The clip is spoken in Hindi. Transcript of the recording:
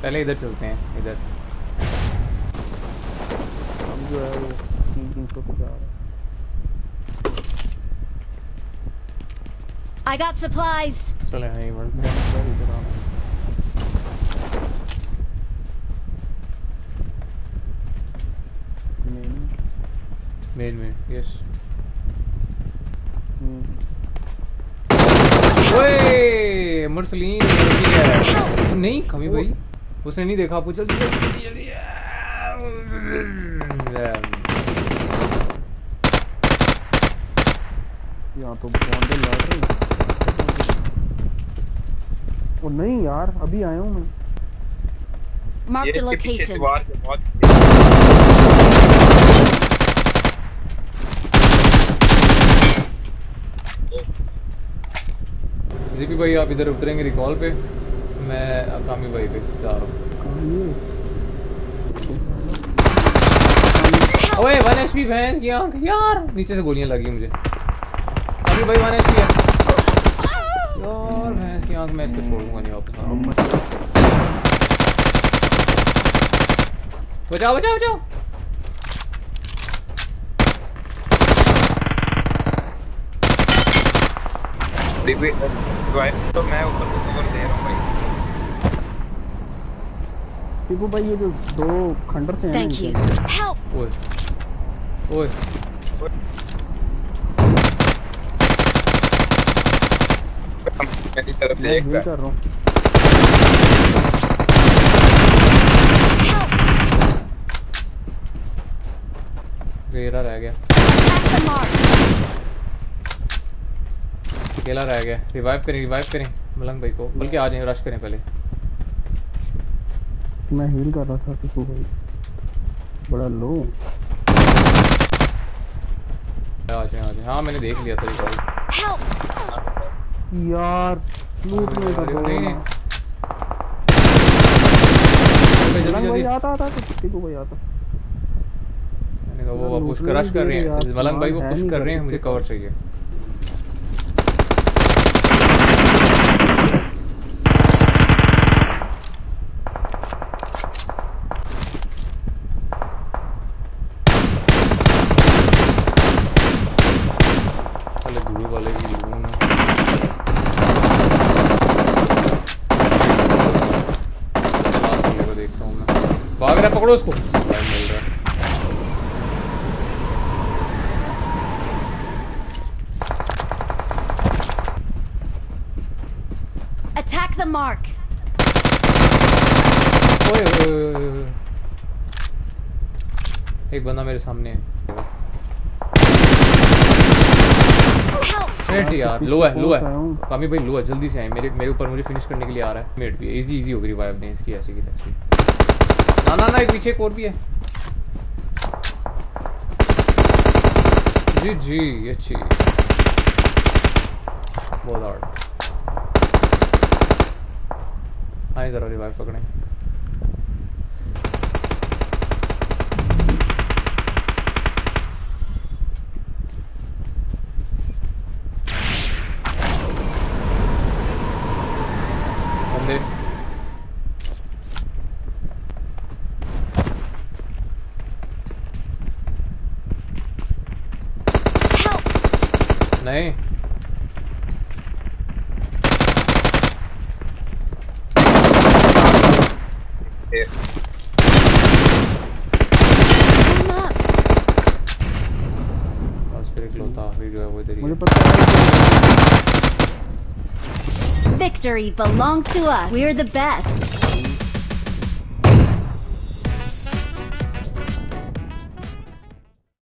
पहले इधर चलते हैं, इधर हम जो है वो 300 पे जा रहा है। I got supplies. चले हैं इधर इधर आना मेन यस। ओए मर्सलीन नहीं कमी भाई, उसने नहीं देखा आपको। जल्दी जल्दी जल्दी यहाँ तो बॉन्डे लड़ रहे हैं। ओ नहीं यार अभी आया हूँ मैं। Mark the location. जीपी भाई आप इधर उतरेंगे रिकॉल पे, मैं कामी भाई पे जा रहा हूँ। ओए 1 HP भैंस की आंख यार, नीचे से गोलियां लगी मुझे। कामी भाई 1 HP है यार, भैंस की आंख। मैं इसको छोड़ूंगा नहीं वापस। बचाओ बचाओ बचाओ। तो मैं ऊपर को कवर दे रहा हूं भाई। टीपू भाई ये जो 2 खंडर से हैं। Thank you. Help. ओए ओए मेरी तरफ से एक कर रहा हूं। घेरा रह गया, अकेला रह गया। रिवाइव करें मलंग भाई को, बल्कि आ जाएं, रश करें पहले। मैं हील कर रहा था टीपू भाई, बड़ा लो। आ जाए। हाँ मैंने देख लिया था रिकॉल यार। लूट में तो जल्दी आता टीपू भाई आता। मैंने कहा वो पुश कर रश कर रहे हैं मलंग भाई, वो पुश कर रहे हैं, मुझे कवर चाहिए। भाग रहा, पकड़ो उसको। Attack the mark. ओए एक बंदा मेरे सामने है। मेट यार लो है कामी भाई, लो है। जल्दी से आए, मेरे ऊपर मुझे फिनिश करने के लिए आ रहा है। मेट भी इजी हो गई रिवाइव दें इसकी, ऐसी की तैसी। ना एक पीछे एक और भी है। जी अच्छी, बहुत हार्ड। आए जरा रिवाइव पकड़ें। बंदे नहीं बस फिर इकलौता आखिरी जो है वो इधर ही है। Victory belongs to us. We're the best.